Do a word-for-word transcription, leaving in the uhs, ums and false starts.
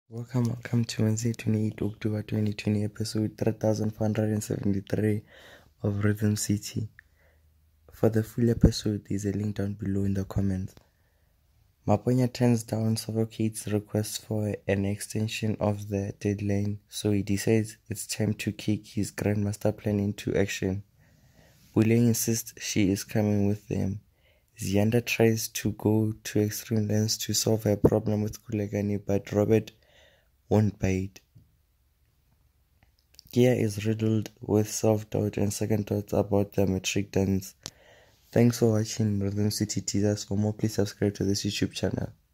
Welcome, welcome to Wednesday, twenty-eighth October twenty twenty, episode three thousand four hundred seventy-three of Rhythm City. For the full episode, there's a link down below in the comments. Maponya turns down Suffocate's request for an extension of the deadline, so he decides it's time to kick his Grandmaster plan into action. Buleng insists she is coming with them. Zianda tries to go to extreme lengths to solve her problem with Kulegani, but Robert won't bite. Gia is riddled with self-doubt and second thoughts about the metric tons. Thanks for watching Rhythm City Teasers. For more, please subscribe to this YouTube channel.